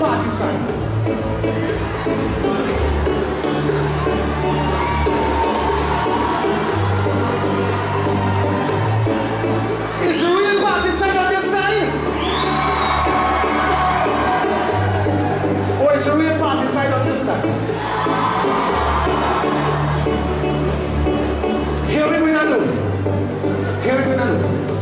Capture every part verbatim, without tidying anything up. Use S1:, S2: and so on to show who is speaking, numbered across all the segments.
S1: party side? Is the real party side on this side? Or is the real party side on this side? Here we go now. Here we go now.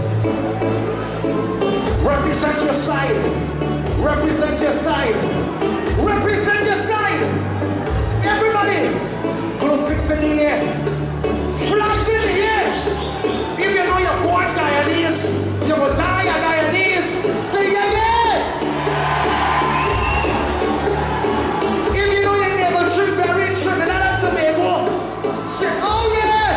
S1: Represent your side. Represent your side. Represent your side. Everybody, close six in the air. Flags in the air. If you know you're born Guyanese, you will die a Guyanese. Say yeah, yeah. If you know you're able to bury Trinidad and Tobago, say oh yeah.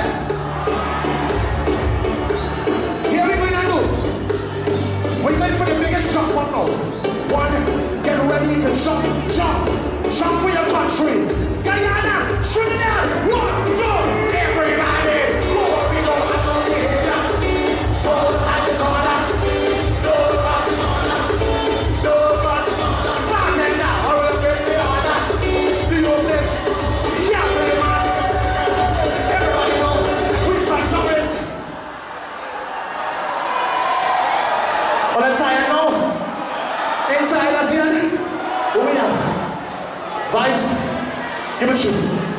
S1: Here we go now. We went for the biggest jump one now. One, get ready to jump, jump, jump for your country. Guyana, Trinidad, one, two, everybody. More we go, I know we hit that. Full time is on that. No passing on that. No passing on that. Passing now, or we'll make the order. The hopeless, yeah, play mass. Everybody know, we touch on it. Well, let's say it now. Inside us here, who we have? Vibes, give it to you.